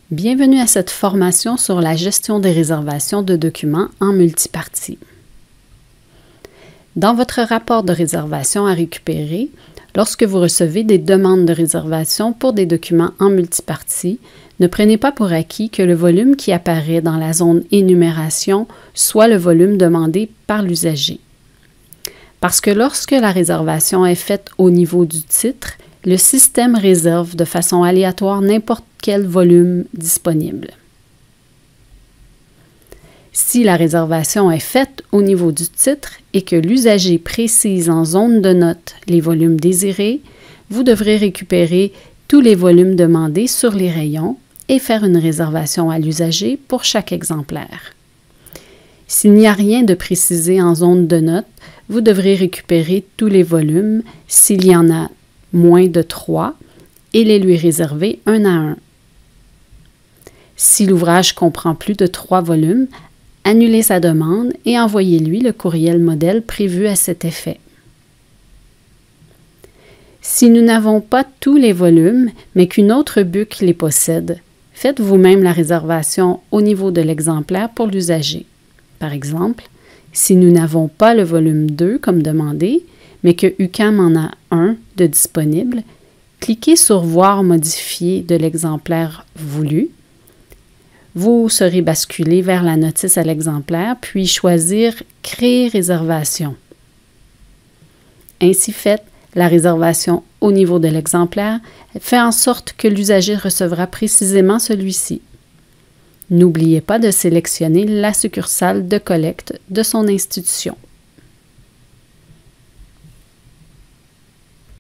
Bienvenue à cette formation sur la gestion des réservations de documents en multipartie. Dans votre rapport de réservation à récupérer, lorsque vous recevez des demandes de réservation pour des documents en multipartie, ne prenez pas pour acquis que le volume qui apparaît dans la zone énumération soit le volume demandé par l'usager. Parce que lorsque la réservation est faite au niveau du titre, le système réserve de façon aléatoire n'importe quel volume disponible. Si la réservation est faite au niveau du titre et que l'usager précise en zone de note les volumes désirés, vous devrez récupérer tous les volumes demandés sur les rayons et faire une réservation à l'usager pour chaque exemplaire. S'il n'y a rien de précisé en zone de note, vous devrez récupérer tous les volumes s'il y en a moins de 3 et les lui réserver un à un. Si l'ouvrage comprend plus de 3 volumes, annulez sa demande et envoyez-lui le courriel modèle prévu à cet effet. Si nous n'avons pas tous les volumes, mais qu'une autre BUC les possède, faites vous-même la réservation au niveau de l'exemplaire pour l'usager. Par exemple, si nous n'avons pas le volume 2 comme demandé, mais que UQAM en a un de disponible, cliquez sur « Voir modifier de l'exemplaire voulu ». Vous serez basculé vers la notice à l'exemplaire, puis choisir « Créer réservation ». Ainsi fait, la réservation au niveau de l'exemplaire fait en sorte que l'usager recevra précisément celui-ci. N'oubliez pas de sélectionner la succursale de collecte de son institution.